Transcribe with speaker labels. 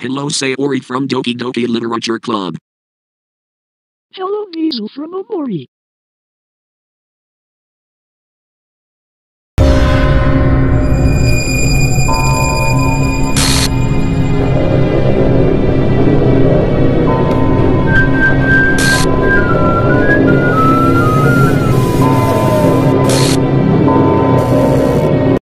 Speaker 1: Hello Sayori from Doki Doki Literature Club.
Speaker 2: Hello Basil from Omori.